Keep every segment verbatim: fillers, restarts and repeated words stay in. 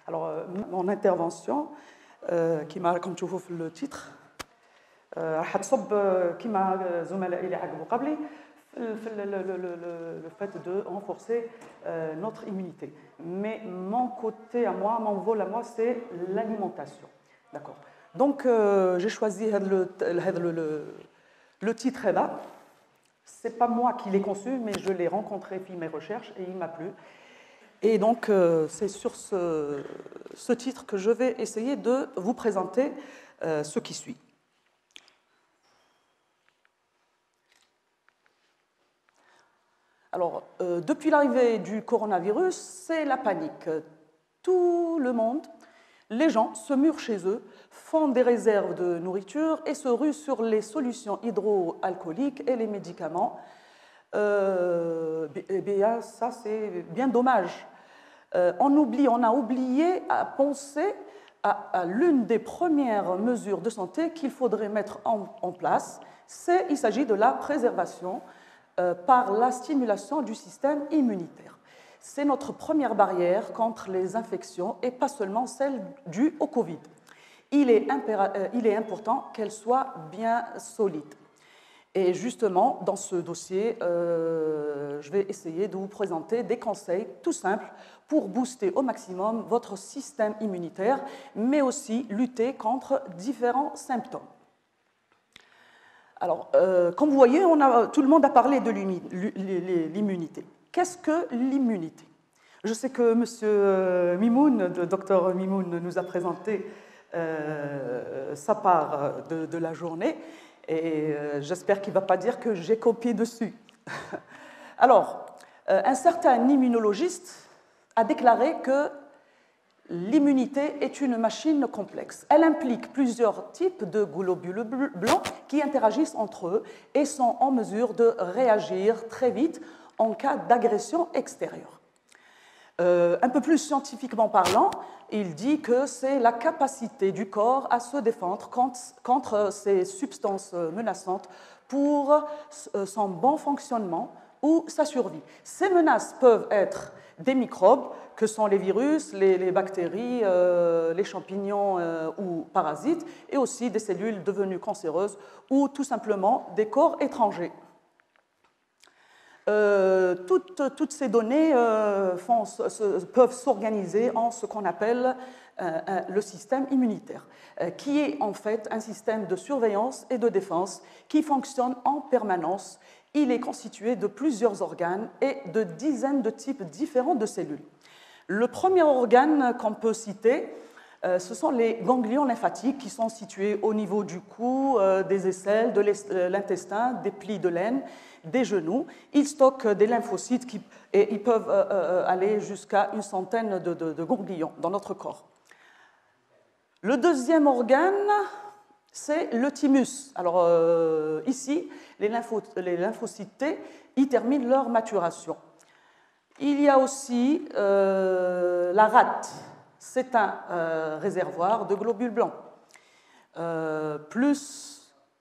Alors, euh, mon intervention, euh, qui m'a, comme tu vois le titre, راح تصب كما زملائي اللي عقبوا قبلي في le fait de renforcer euh, notre immunité. Mais mon côté à moi, mon vol à moi, c'est l'alimentation. D'accord. Donc, euh, j'ai choisi le, le, le, le titre là. C'est pas moi qui l'ai conçu, mais je l'ai rencontré puis mes recherches et il m'a plu. Et donc, euh, c'est sur ce, ce titre que je vais essayer de vous présenter euh, ce qui suit. Alors, euh, depuis l'arrivée du coronavirus, c'est la panique. Tout le monde, les gens se murent chez eux, font des réserves de nourriture et se ruent sur les solutions hydroalcooliques et les médicaments. Euh, eh bien, ça, c'est bien dommage. Euh, on, oublie, on a oublié à penser à, à l'une des premières mesures de santé qu'il faudrait mettre en, en place. C'est, il s'agit de la préservation euh, par la stimulation du système immunitaire. C'est notre première barrière contre les infections et pas seulement celle due au Covid. Il est, impéra- euh, il est important qu'elle soit bien solide. Et justement, dans ce dossier, euh, je vais essayer de vous présenter des conseils tout simples pour booster au maximum votre système immunitaire, mais aussi lutter contre différents symptômes. Alors, euh, comme vous voyez, on a, tout le monde a parlé de l'immunité. Qu'est-ce que l'immunité? Je sais que M. Mimoun, le docteur Mimoun, nous a présenté euh, sa part de, de la journée. Et euh, j'espère qu'il ne va pas dire que j'ai copié dessus. Alors, euh, un certain immunologiste a déclaré que l'immunité est une machine complexe. Elle implique plusieurs types de globules blancs qui interagissent entre eux et sont en mesure de réagir très vite en cas d'agression extérieure. Euh, un peu plus scientifiquement parlant, il dit que c'est la capacité du corps à se défendre contre, contre ces substances menaçantes pour son bon fonctionnement ou sa survie. Ces menaces peuvent être des microbes, que sont les virus, les, les bactéries, euh, les champignons euh, ou parasites, et aussi des cellules devenues cancéreuses ou tout simplement des corps étrangers. Euh, toutes, toutes ces données euh, font, se, peuvent s'organiser en ce qu'on appelle euh, le système immunitaire, euh, qui est en fait un système de surveillance et de défense qui fonctionne en permanence. Il est constitué de plusieurs organes et de dizaines de types différents de cellules. Le premier organe qu'on peut citer, euh, ce sont les ganglions lymphatiques qui sont situés au niveau du cou, euh, des aisselles, de l'intestin, des plis de l'aine, des genoux. Ils stockent des lymphocytes qui, et ils peuvent euh, aller jusqu'à une centaine de, de, de ganglions dans notre corps. Le deuxième organe, c'est le thymus. Alors euh, ici, les, lympho, les lymphocytes T, ils terminent leur maturation. Il y a aussi euh, la rate. C'est un euh, réservoir de globules blancs. Euh, plus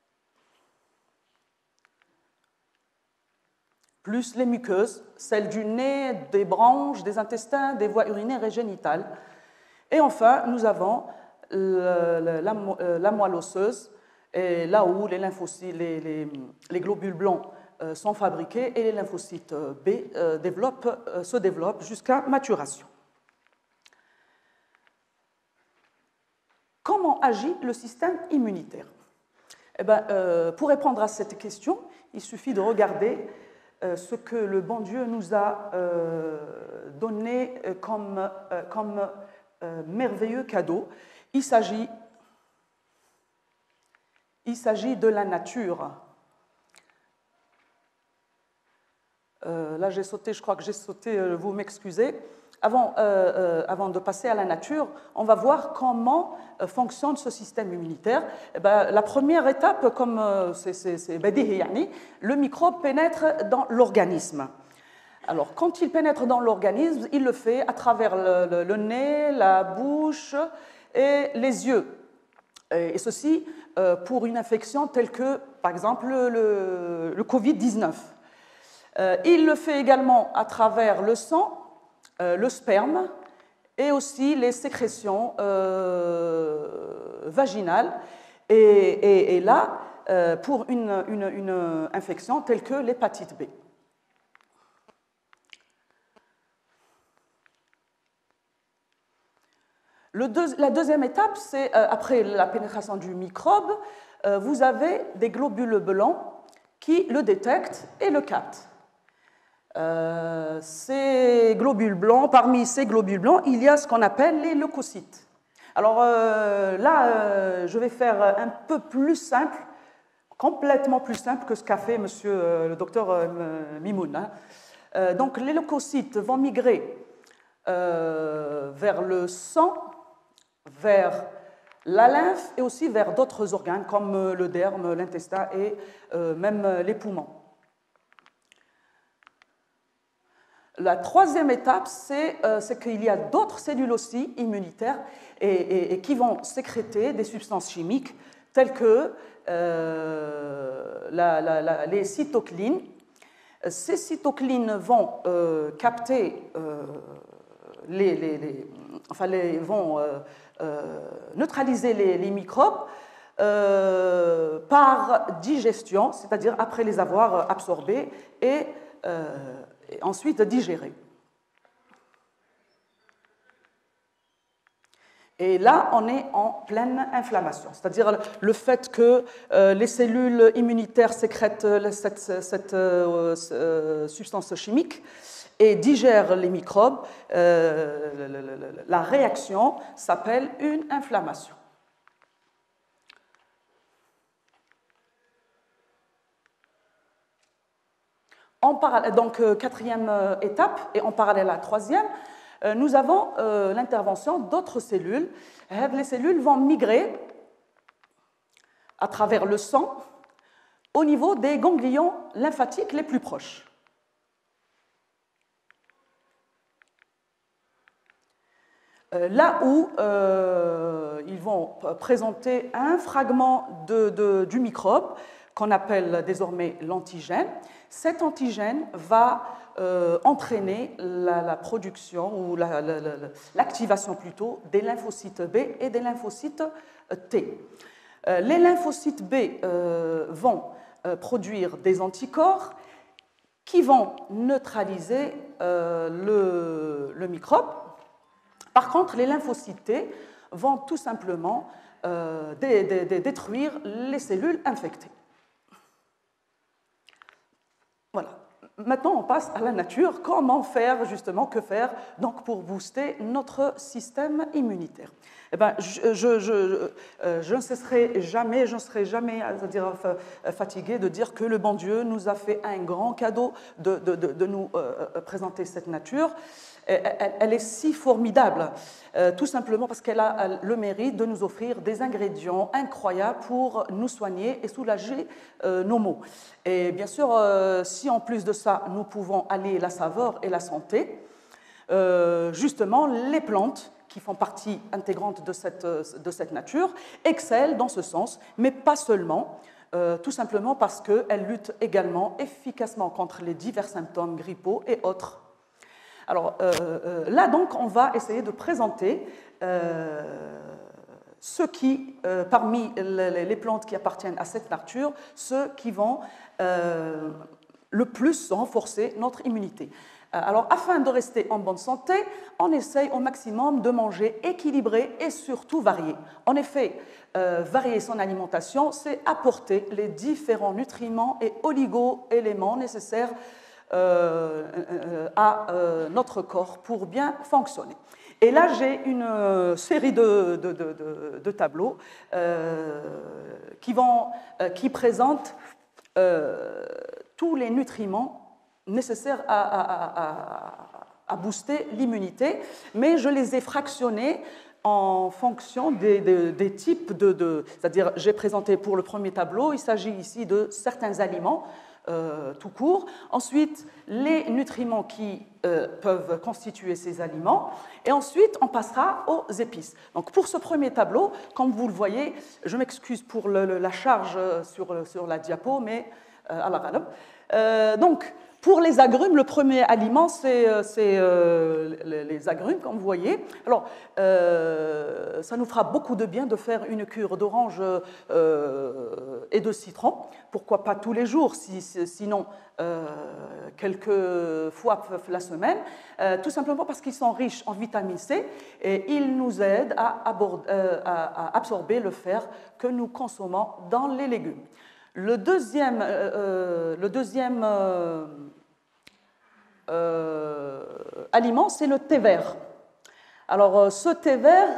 plus les muqueuses, celles du nez, des branches, des intestins, des voies urinaires et génitales. Et enfin, nous avons le, le, la, la moelle osseuse, et là où les, lymphocytes, les, les, les globules blancs euh, sont fabriqués et les lymphocytes B euh, développent, euh, se développent jusqu'à maturation. Comment agit le système immunitaire? Eh bien, euh, pour répondre à cette question, il suffit de regarder ce que le bon Dieu nous a euh, donné comme, euh, comme euh, merveilleux cadeau. Il s'agit, il s'agit de la nature. Euh, là, j'ai sauté, je crois que j'ai sauté, euh, vous m'excusez. Avant, euh, euh, avant de passer à la nature, on va voir comment euh, fonctionne ce système immunitaire. Eh ben, la première étape, comme euh, c'est badihi yani, le microbe pénètre dans l'organisme. Alors, quand il pénètre dans l'organisme, il le fait à travers le, le, le nez, la bouche et les yeux. Et, et ceci euh, pour une infection telle que, par exemple, le, le covid dix-neuf. Euh, il le fait également à travers le sang, Euh, le sperme et aussi les sécrétions euh, vaginales, et, et, et là, euh, pour une, une, une infection telle que l'hépatite B. Le deux, la deuxième étape, c'est euh, après la pénétration du microbe, euh, vous avez des globules blancs qui le détectent et le captent. Euh, ces globules blancs, parmi ces globules blancs, il y a ce qu'on appelle les leucocytes. Alors euh, là, euh, je vais faire un peu plus simple, complètement plus simple que ce qu'a fait monsieur euh, le docteur euh, Mimoun. Hein. Euh, donc les leucocytes vont migrer euh, vers le sang, vers la lymphe et aussi vers d'autres organes comme le derme, l'intestin et euh, même les poumons. La troisième étape, c'est euh, qu'il y a d'autres cellules aussi immunitaires et, et, et qui vont sécréter des substances chimiques telles que euh, la, la, la, les cytokines. Ces cytokines vont euh, capter, euh, les, les, les, enfin les, vont euh, euh, neutraliser les, les microbes euh, par digestion, c'est-à-dire après les avoir absorbés et euh, et ensuite digérer. Et là, on est en pleine inflammation, c'est-à-dire le fait que euh, les cellules immunitaires sécrètent cette, cette euh, substance chimique et digèrent les microbes. Euh, la réaction s'appelle une inflammation. En parallèle, donc, quatrième étape, et en parallèle à la troisième, nous avons euh, l'intervention d'autres cellules. Les cellules vont migrer à travers le sang au niveau des ganglions lymphatiques les plus proches. Euh, là où euh, ils vont présenter un fragment de, de, du microbe qu'on appelle désormais l'antigène. Cet antigène va euh, entraîner la, la production ou la, la, la, l'activation plutôt des lymphocytes B et des lymphocytes T. Euh, les lymphocytes B euh, vont euh, produire des anticorps qui vont neutraliser euh, le, le microbe. Par contre, les lymphocytes T vont tout simplement euh, dé, dé, dé, détruire les cellules infectées. Voilà. Maintenant, on passe à la nature. Comment faire, justement, que faire donc, pour booster notre système immunitaire? Eh ben, je, je, je, je ne cesserai jamais, je ne serai jamais c'est-à-dire, fatigué de dire que le bon Dieu nous a fait un grand cadeau de, de, de, de nous euh, présenter cette nature. Elle, elle est si formidable, euh, tout simplement parce qu'elle a le mérite de nous offrir des ingrédients incroyables pour nous soigner et soulager euh, nos maux. Et bien sûr, euh, si en plus de ça, nous pouvons allier la saveur et la santé, euh, justement, les plantes qui font partie intégrante de cette, de cette nature excellent dans ce sens, mais pas seulement. Euh, tout simplement parce qu'elles luttent également efficacement contre les divers symptômes grippaux et autres. Alors euh, euh, là, donc, on va essayer de présenter euh, ceux qui, euh, parmi les, les plantes qui appartiennent à cette nature, ceux qui vont euh, le plus renforcer notre immunité. Alors, afin de rester en bonne santé, on essaye au maximum de manger équilibré et surtout varié. En effet, euh, varier son alimentation, c'est apporter les différents nutriments et oligo-éléments nécessaires Euh, à euh, notre corps pour bien fonctionner. Et là, j'ai une euh, série de, de, de, de, de tableaux euh, qui, vont, euh, qui présentent euh, tous les nutriments nécessaires à, à, à, à booster l'immunité, mais je les ai fractionnés en fonction des, des, des types de... de c'est-à-dire, j'ai présenté pour le premier tableau, il s'agit ici de certains aliments, Euh, tout court. Ensuite, les nutriments qui euh, peuvent constituer ces aliments. Et ensuite, on passera aux épices. Donc, pour ce premier tableau, comme vous le voyez, je m'excuse pour le, le, la charge sur, sur la diapo, mais euh, à la euh, donc, Pour les agrumes, le premier aliment, c'est euh, les agrumes, comme vous voyez. Alors, euh, ça nous fera beaucoup de bien de faire une cure d'orange euh, et de citron. Pourquoi pas tous les jours, si, sinon euh, quelques fois la semaine. Euh, tout simplement parce qu'ils sont riches en vitamine C et ils nous aident à, aborder, euh, à, à absorber le fer que nous consommons dans les légumes. Le deuxième, euh, le deuxième euh, euh, aliment, c'est le thé vert. Alors, ce thé vert,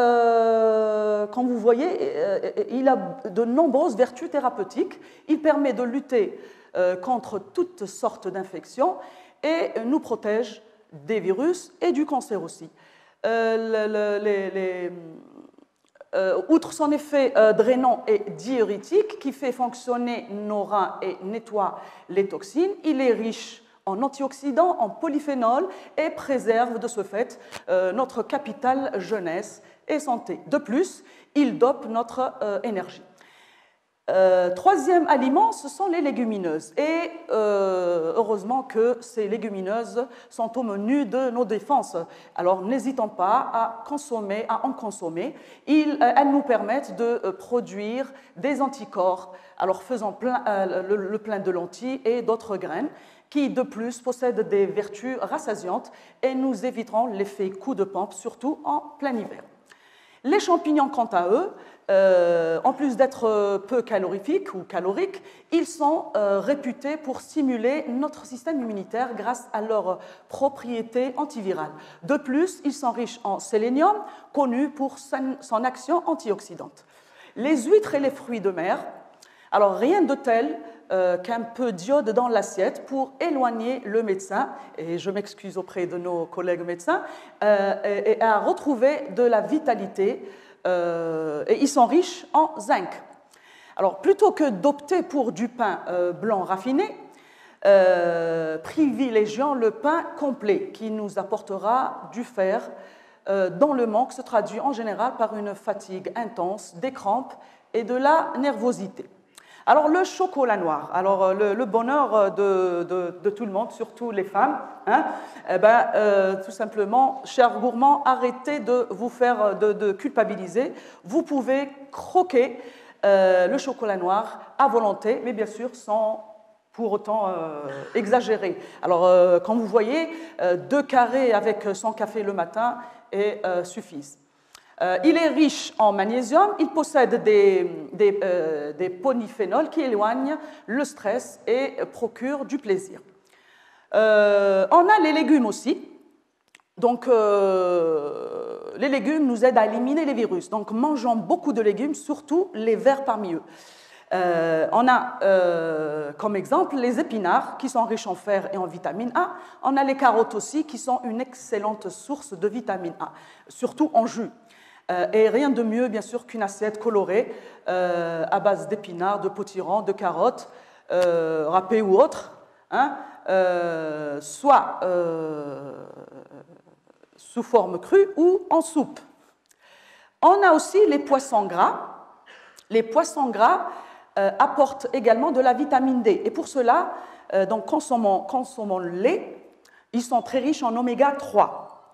euh, comme vous voyez, euh, il a de nombreuses vertus thérapeutiques. Il permet de lutter euh, contre toutes sortes d'infections et nous protège des virus et du cancer aussi. Euh, le, le, les, les, Euh, outre son effet euh, drainant et diurétique qui fait fonctionner nos reins et nettoie les toxines, il est riche en antioxydants, en polyphénols et préserve de ce fait euh, notre capital jeunesse et santé. De plus, il dope notre euh, énergie. Euh, troisième aliment, ce sont les légumineuses. Et euh, heureusement que ces légumineuses sont au menu de nos défenses. Alors n'hésitons pas à consommer, à en consommer. Ils, euh, elles nous permettent de euh, produire des anticorps, alors faisant plein, euh, le, le plein de lentilles et d'autres graines, qui de plus possèdent des vertus rassasiantes et nous éviteront l'effet coup de pompe, surtout en plein hiver. Les champignons, quant à eux, euh, en plus d'être peu calorifiques ou caloriques, ils sont euh, réputés pour stimuler notre système immunitaire grâce à leurs propriétés antivirales. De plus, ils sont riches en sélénium, connu pour son action antioxydante. Les huîtres et les fruits de mer, alors rien de tel euh, qu'un peu d'iode dans l'assiette pour éloigner le médecin, et je m'excuse auprès de nos collègues médecins, euh, et, et à retrouver de la vitalité. Euh, et ils sont riches en zinc. Alors, plutôt que d'opter pour du pain euh, blanc raffiné, euh, privilégions le pain complet qui nous apportera du fer euh, dont le manque se traduit en général par une fatigue intense, des crampes et de la nervosité. Alors, le chocolat noir, alors le, le bonheur de, de, de tout le monde, surtout les femmes, hein, eh ben, euh, tout simplement, chers gourmands, arrêtez de vous faire de, de culpabiliser. Vous pouvez croquer euh, le chocolat noir à volonté, mais bien sûr sans pour autant euh, exagérer. Alors, euh, comme vous voyez, euh, deux carrés avec son café le matin et, euh, suffisent. Euh, il est riche en magnésium, il possède des, des, euh, des polyphénols qui éloignent le stress et procurent du plaisir. Euh, on a les légumes aussi. Donc, euh, les légumes nous aident à éliminer les virus. Donc, mangeons beaucoup de légumes, surtout les verts parmi eux. Euh, on a euh, comme exemple les épinards qui sont riches en fer et en vitamine A. On a les carottes aussi qui sont une excellente source de vitamine A, surtout en jus. Euh, et rien de mieux, bien sûr, qu'une assiette colorée euh, à base d'épinards, de potirons, de carottes, euh, râpées ou autres, hein, euh, soit euh, sous forme crue ou en soupe. On a aussi les poissons gras. Les poissons gras euh, apportent également de la vitamine D. Et pour cela, euh, donc consommons, consommons le lait. Ils sont très riches en oméga trois.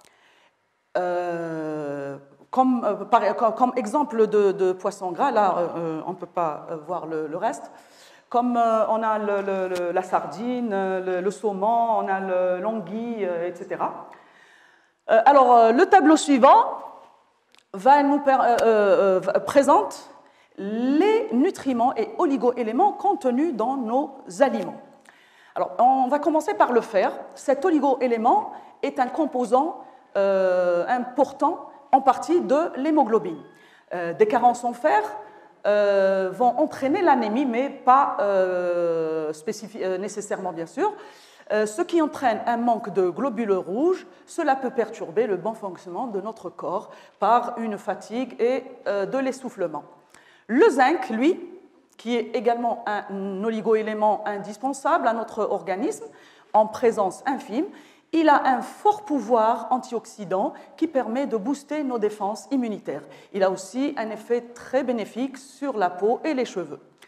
Euh, Comme, euh, par, comme exemple de, de poisson gras, là euh, on ne peut pas voir le, le reste, comme euh, on a le, le, la sardine, le, le saumon, on a l'anguille, euh, et cetera. Euh, alors euh, le tableau suivant va nous per, euh, euh, présente les nutriments et oligo-éléments contenus dans nos aliments. Alors on va commencer par le fer. Cet oligo-élément est un composant euh, important en partie de l'hémoglobine. Euh, des carences en fer euh, vont entraîner l'anémie, mais pas euh, euh, nécessairement, bien sûr, euh, ce qui entraîne un manque de globules rouges. Cela peut perturber le bon fonctionnement de notre corps par une fatigue et euh, de l'essoufflement. Le zinc, lui, qui est également un oligo-élément indispensable à notre organisme, en présence infime, il a un fort pouvoir antioxydant qui permet de booster nos défenses immunitaires. Il a aussi un effet très bénéfique sur la peau et les cheveux.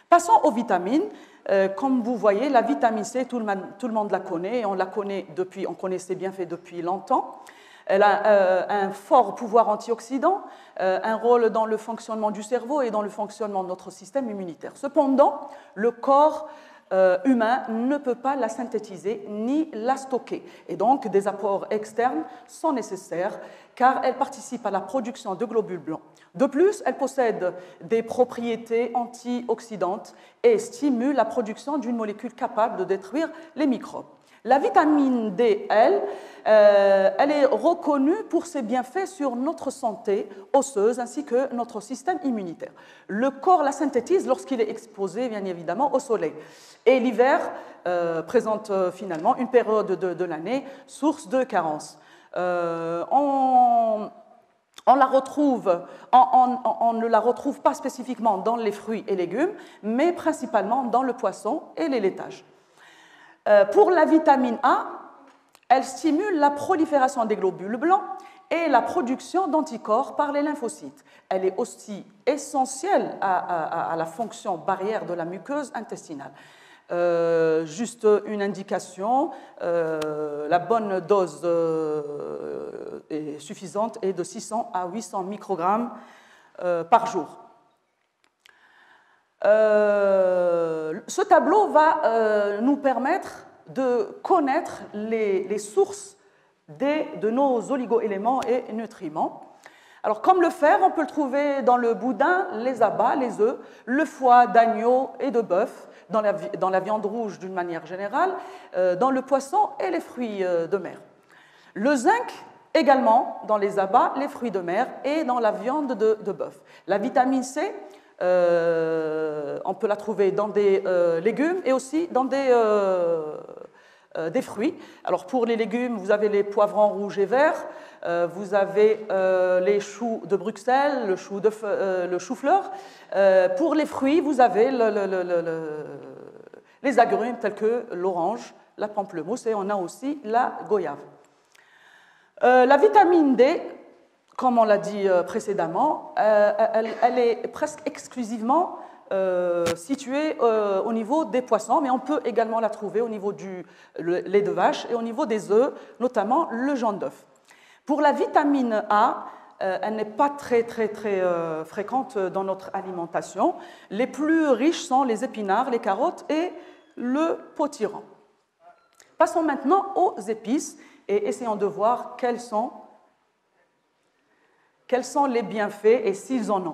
Passons aux vitamines. Euh, comme vous voyez, la vitamine C, tout le, tout le monde la connaît, et on la connaît depuis, on connaît ses bienfaits depuis longtemps. Elle a euh, un fort pouvoir antioxydant, euh, un rôle dans le fonctionnement du cerveau et dans le fonctionnement de notre système immunitaire. Cependant, le corps euh, humain ne peut pas la synthétiser ni la stocker. Et donc, des apports externes sont nécessaires car elle participe à la production de globules blancs. De plus, elle possède des propriétés antioxydantes et stimule la production d'une molécule capable de détruire les microbes. La vitamine D, elle, euh, elle est reconnue pour ses bienfaits sur notre santé osseuse ainsi que notre système immunitaire. Le corps la synthétise lorsqu'il est exposé, bien évidemment, au soleil. Et l'hiver euh, présente euh, finalement une période de, de l'année source de carence. Euh, on, on, la retrouve, on, on, on ne la retrouve pas spécifiquement dans les fruits et légumes, mais principalement dans le poisson et les laitages. Pour la vitamine A, elle stimule la prolifération des globules blancs et la production d'anticorps par les lymphocytes. Elle est aussi essentielle à, à, à la fonction barrière de la muqueuse intestinale. Euh, juste une indication, euh, la bonne dose euh, est suffisante est de six cents à huit cents microgrammes euh, par jour. Euh, ce tableau va euh, nous permettre de connaître les, les sources des, de nos oligo-éléments et nutriments. Alors, comme le fer, on peut le trouver dans le boudin, les abats, les œufs, le foie d'agneau et de bœuf, dans la, dans la viande rouge d'une manière générale, euh, dans le poisson et les fruits euh, de mer. Le zinc, également dans les abats, les fruits de mer et dans la viande de, de bœuf. La vitamine C, Euh, on peut la trouver dans des euh, légumes et aussi dans des, euh, euh, des fruits. Alors pour les légumes, vous avez les poivrons rouges et verts, euh, vous avez euh, les choux de Bruxelles, le, chou de, euh, le chou-fleur. Euh, pour les fruits, vous avez le, le, le, le, les agrumes tels que l'orange, la pamplemousse et on a aussi la goyave. Euh, la vitamine D, comme on l'a dit précédemment, elle, elle est presque exclusivement euh, située euh, au niveau des poissons, mais on peut également la trouver au niveau du lait de vache et au niveau des œufs, notamment le jaune d'œuf. Pour la vitamine A, euh, elle n'est pas très, très, très euh, fréquente dans notre alimentation. Les plus riches sont les épinards, les carottes et le potiron. Passons maintenant aux épices et essayons de voir quelles sont Quels sont les bienfaits et s'ils en ont?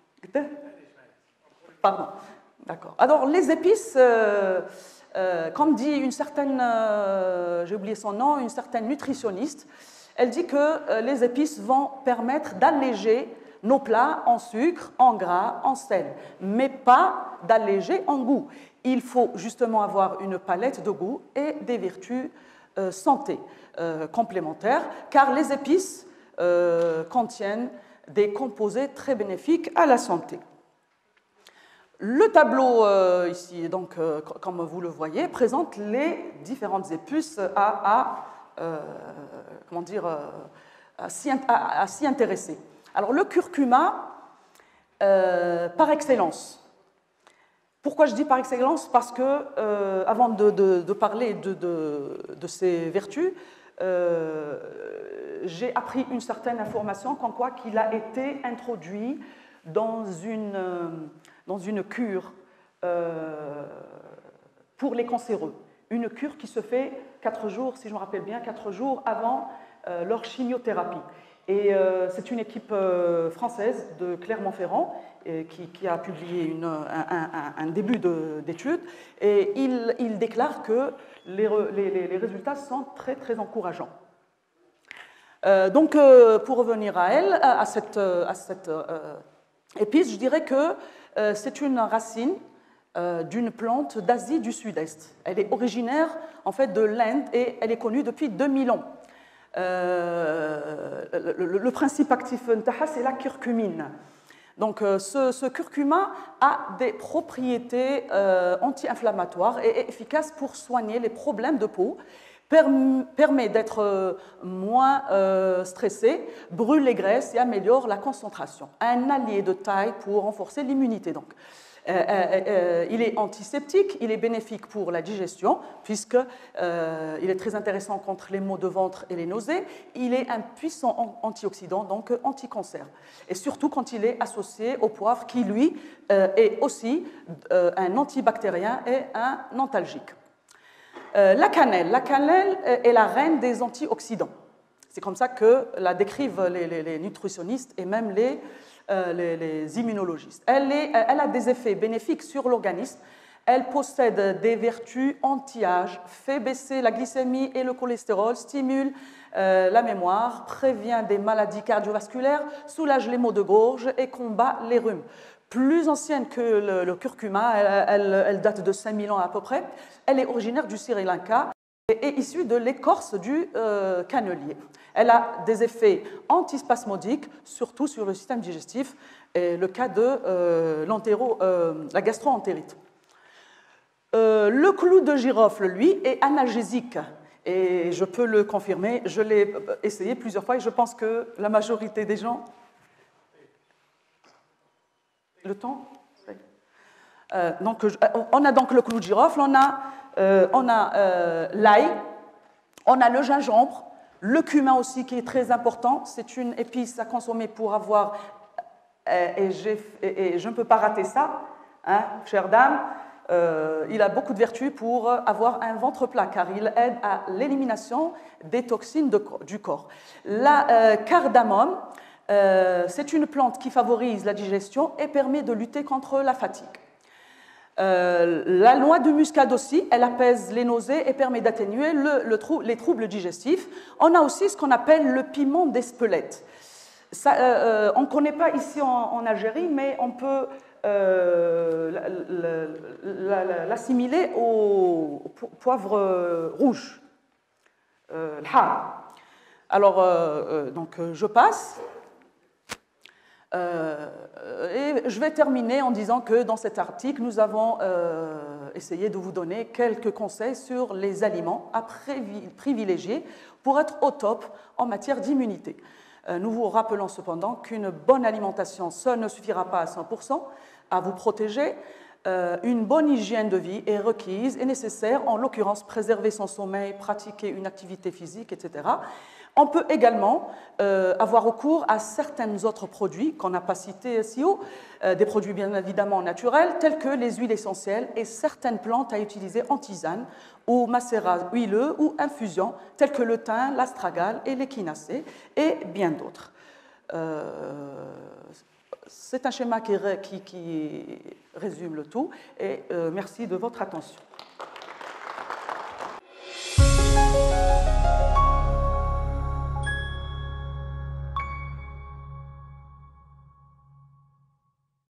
Pardon. D'accord. Alors, les épices, euh, euh, comme dit une certaine, euh, j'ai oublié son nom, une certaine nutritionniste, elle dit que euh, les épices vont permettre d'alléger nos plats en sucre, en gras, en sel, mais pas d'alléger en goût. Il faut justement avoir une palette de goût et des vertus euh, santé euh, complémentaires, car les épices Euh, contiennent des composés très bénéfiques à la santé. Le tableau euh, ici, donc, euh, comme vous le voyez, présente les différentes épices à, à, euh, comment dire, à, s'y, à, à s'y intéresser. Alors le curcuma, euh, par excellence. Pourquoi je dis par excellence? Parce que, euh, avant de, de, de parler de, de, de ses vertus, Euh, j'ai appris une certaine information comme quoi qu'il a été introduit dans une, dans une cure euh, pour les cancéreux. Une cure qui se fait quatre jours, si je me rappelle bien, quatre jours avant euh, leur chimiothérapie. Et euh, c'est une équipe euh, française de Clermont-Ferrand euh, qui, qui a publié une, un, un, un début d'étude. Et il, il déclare que les, les, les résultats sont très, très encourageants. Euh, donc, euh, pour revenir à elle, à cette, à cette euh, épice, je dirais que euh, c'est une racine euh, d'une plante d'Asie du Sud-Est. Elle est originaire, en fait, de l'Inde et elle est connue depuis deux mille ans. Euh, le, le, le principe actif, c'est la curcumine. Donc, ce, ce curcuma a des propriétés euh, anti-inflammatoires et est efficace pour soigner les problèmes de peau, perm permet d'être euh, moins euh, stressé, brûle les graisses et améliore la concentration. Un allié de taille pour renforcer l'immunité. Donc, Euh, euh, euh, il est antiseptique, il est bénéfique pour la digestion, puisqu'il euh, est très intéressant contre les maux de ventre et les nausées. Il est un puissant antioxydant, donc anti-cancer. Et surtout quand il est associé au poivre, qui, lui, euh, est aussi euh, un antibactérien et un antalgique. Euh, la cannelle. La cannelle est la reine des antioxydants. C'est comme ça que la décrivent les, les, les nutritionnistes et même les, euh, les, les immunologistes. Elle, est, elle a des effets bénéfiques sur l'organisme. Elle possède des vertus anti-âge, fait baisser la glycémie et le cholestérol, stimule euh, la mémoire, prévient des maladies cardiovasculaires, soulage les maux de gorge et combat les rhumes. Plus ancienne que le, le curcuma, elle, elle, elle date de cinq mille ans à peu près. Elle est originaire du Sri Lanka et est issue de l'écorce du euh, cannelier. Elle a des effets antispasmodiques, surtout sur le système digestif, et le cas de euh, euh, la gastro-entérite. Euh, le clou de girofle, lui, est analgésique. Et je peux le confirmer, je l'ai essayé plusieurs fois et je pense que la majorité des gens... Le temps euh, donc, on a donc le clou de girofle, on a, euh, on a euh, l'ail, on a le gingembre, le cumin aussi qui est très important. C'est une épice à consommer pour avoir, euh, et, et, et je ne peux pas rater ça, hein, chère dame, euh, il a beaucoup de vertus pour avoir un ventre plat car il aide à l'élimination des toxines de, du corps. La euh, cardamome, Euh, c'est une plante qui favorise la digestion et permet de lutter contre la fatigue. Euh, la noix de muscade aussi, elle apaise les nausées et permet d'atténuer le, le trou, les troubles digestifs. On a aussi ce qu'on appelle le piment d'Espelette. Ça, euh, on ne connaît pas ici en, en Algérie, mais on peut euh, l'assimiler au poivre rouge, euh, l'har. Alors, euh, donc, je passe. Euh, et je vais terminer en disant que dans cet article, nous avons euh, essayé de vous donner quelques conseils sur les aliments à privilégier pour être au top en matière d'immunité. Euh, nous vous rappelons cependant qu'une bonne alimentation seule ne suffira pas à cent pour cent à vous protéger. Euh, une bonne hygiène de vie est requise et nécessaire, en l'occurrence préserver son sommeil, pratiquer une activité physique, et cetera. On peut également euh, avoir recours à certains autres produits qu'on n'a pas cités si haut, euh, des produits bien évidemment naturels, tels que les huiles essentielles et certaines plantes à utiliser en tisane ou macérat huileux ou infusion, tels que le thym, l'astragale et l'échinacée, et bien d'autres. Euh, c'est un schéma qui, qui, qui résume le tout, et euh, merci de votre attention.